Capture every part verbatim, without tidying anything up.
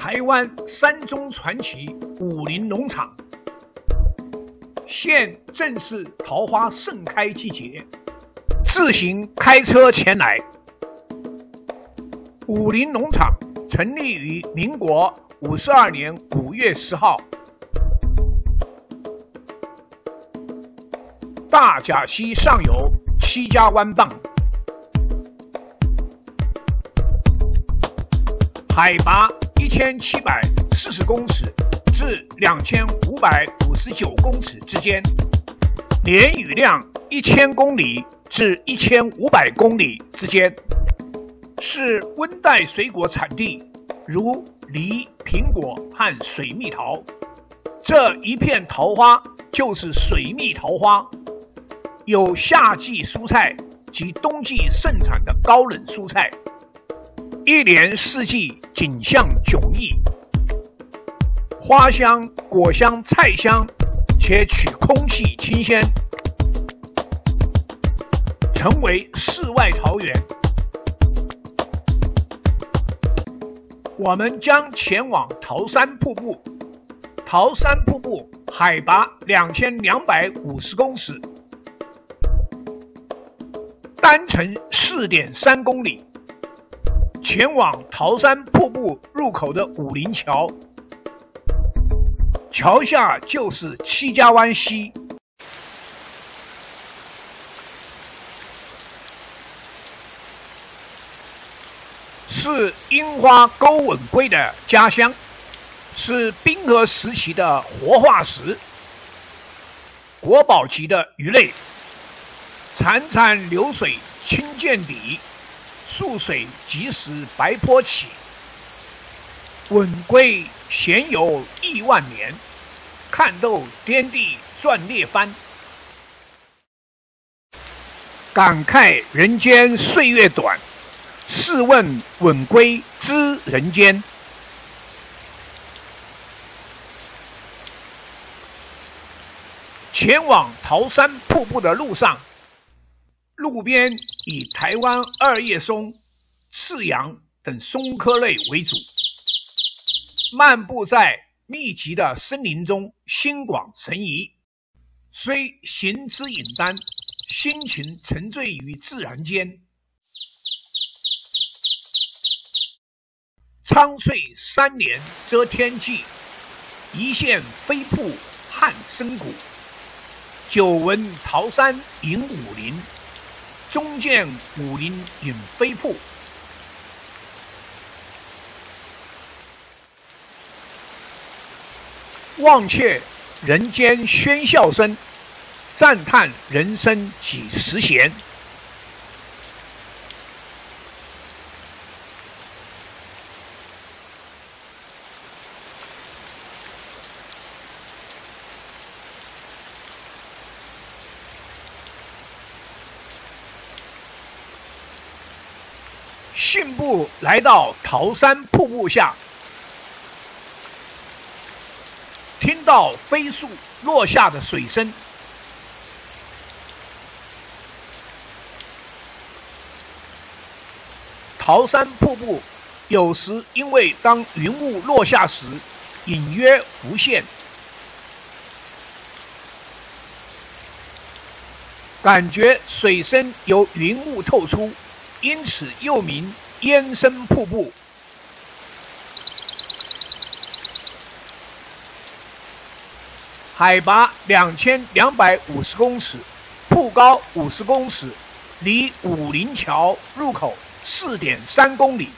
台湾山中传奇武林农场，现正是桃花盛开季节，自行开车前来。武林农场成立于民国五十二年五月十号，大甲溪上游七家湾蚌，海拔一千七百四十公尺至两千五百五十九公尺之间，年雨量一千公里至一千五百公里之间，是温带水果产地，如梨、苹果和水蜜桃。这一片桃花就是水蜜桃花，有夏季蔬菜及冬季盛产的高冷蔬菜，一年四季景象迥异，花香、果香、菜香，且取空气清鲜，成为世外桃源。我们将前往桃山瀑布。桃山瀑布海拔两千两百五十公尺，单程四点三公里。前往桃山瀑布入口的武林桥，桥下就是七家湾溪。是樱花钩吻龟的家乡，是冰河时期的活化石，国宝级的鱼类，潺潺流水清见底，溯水即时白坡起。吻龟闲游亿万年，看斗颠地转列帆。感慨人间岁月短，试问吻龟知人间。前往桃山瀑布的路上，路边以台湾二叶松、赤杨等松科类为主，漫步在密集的森林中，心广神怡。虽行之隐单，心情沉醉于自然间。苍翠山帘遮天际，一线飞瀑撼深谷。久闻桃山引武林，终见武林引飞瀑。望却人间喧笑声，赞叹人生几时闲。信步来到桃山瀑布下，听到飞速落下的水声，桃山瀑布有时因为当云雾落下时隐约浮现，感觉水声由云雾透出，因此又名烟声瀑布。海拔两千两百五十公尺，瀑高五十公尺，离武林桥入口四点三公里。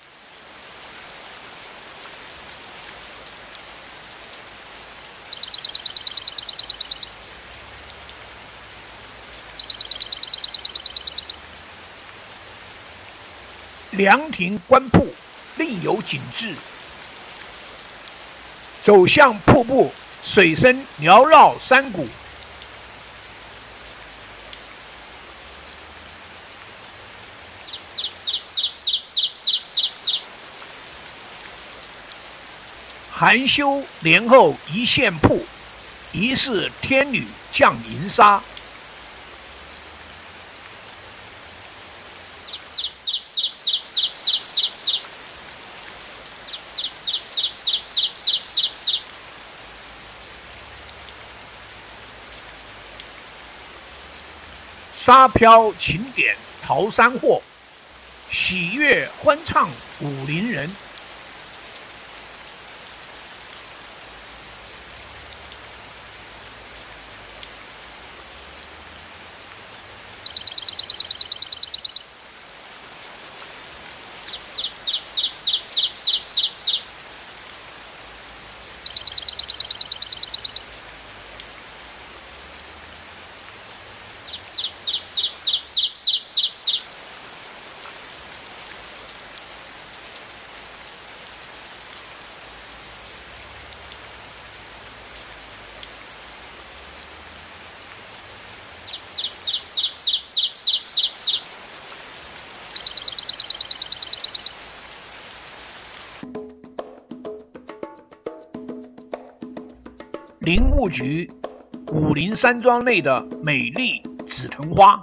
凉亭观瀑另有景致，走向瀑布，水声缭绕山谷。含羞莲后一线瀑，疑是天女降银沙。 沙飘晴点桃山货，喜悦欢唱武陵人。林务局武陵山庄内的美丽紫藤花。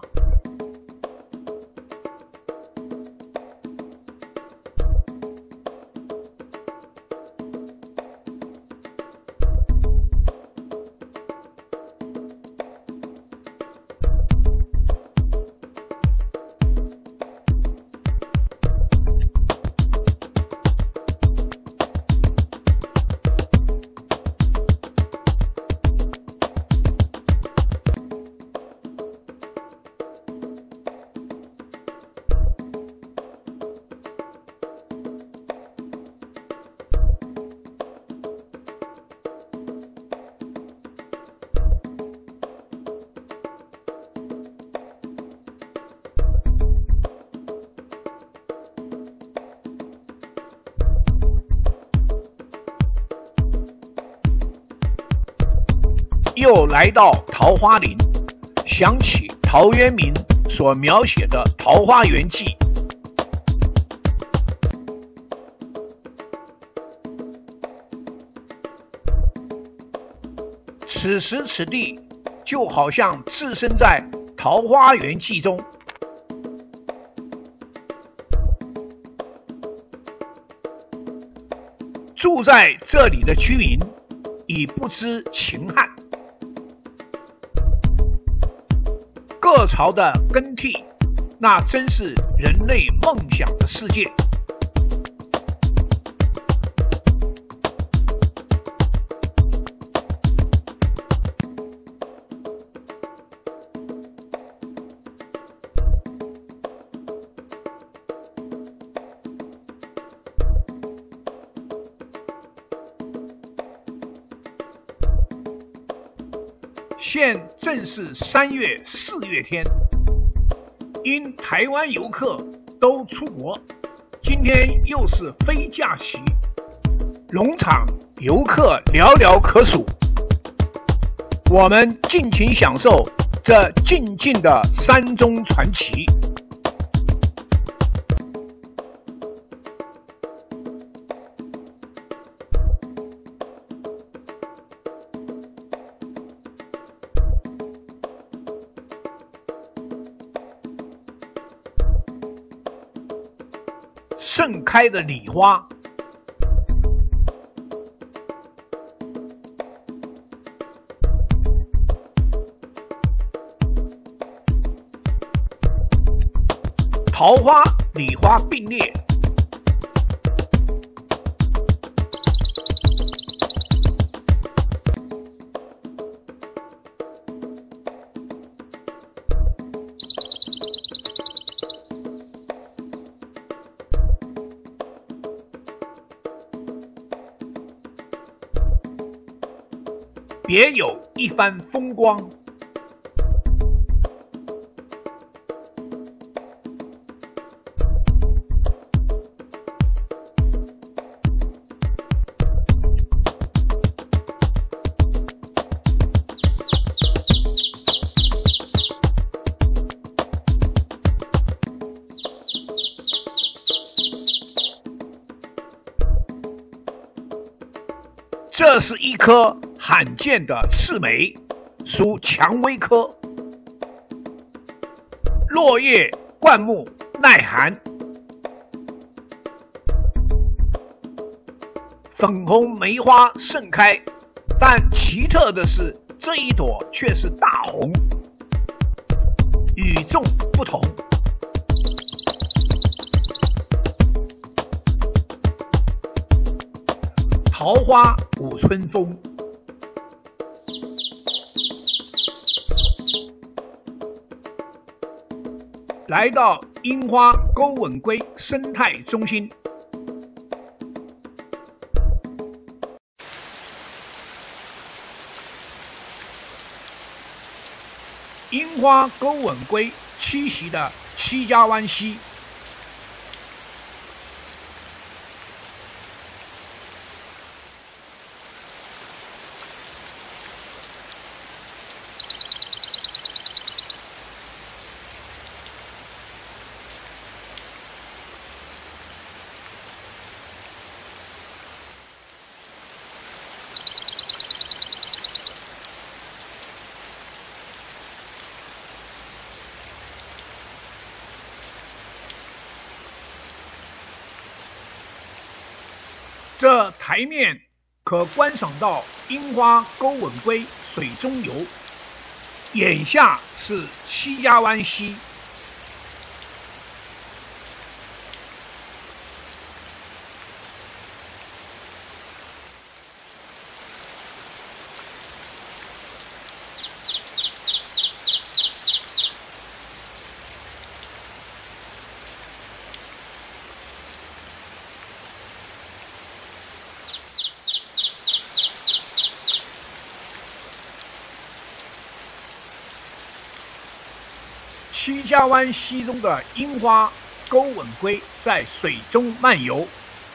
又来到桃花林，想起陶渊明所描写的《桃花源记》。此时此地，就好像置身在《桃花源记》中。住在这里的居民已不知秦汉。各朝的更替，那真是人类梦想的世界。现正是三月四月天，因台湾游客都出国，今天又是非假期，农场游客寥寥可数。我们尽情享受这静静的山中传奇。盛开的礼花，桃花、礼花并列，别有一番风光。这是一颗罕见的刺梅，属蔷薇科，落叶灌木，耐寒。粉红梅花盛开，但奇特的是，这一朵却是大红。 与众不同。桃花舞春风，来到樱花钩吻龟生态中心。樱花钩吻龟栖息的七家湾溪，这台面可观赏到樱花钩吻龟水中游，眼下是七家湾溪。七家湾溪中的樱花钩吻龟在水中漫游，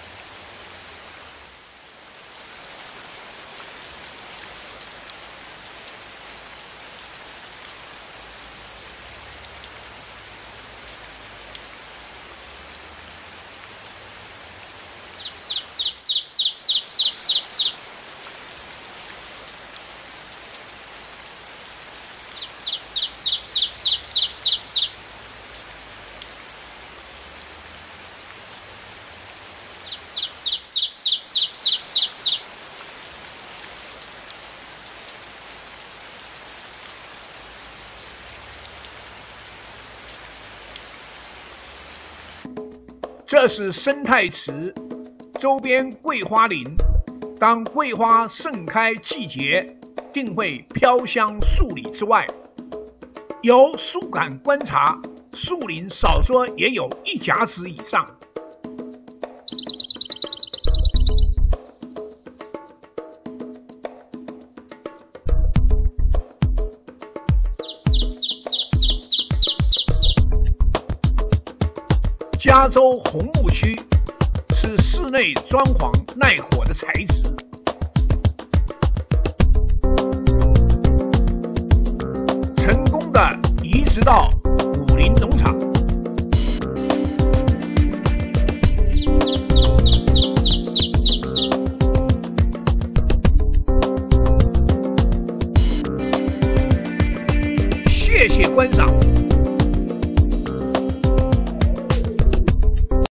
这是生态池，周边桂花林。当桂花盛开季节，定会飘香数里之外。由树感观察，树林少说也有一甲子以上。加州红木区是室内装潢耐火的材质，成功的移植到武林农场。谢谢观赏。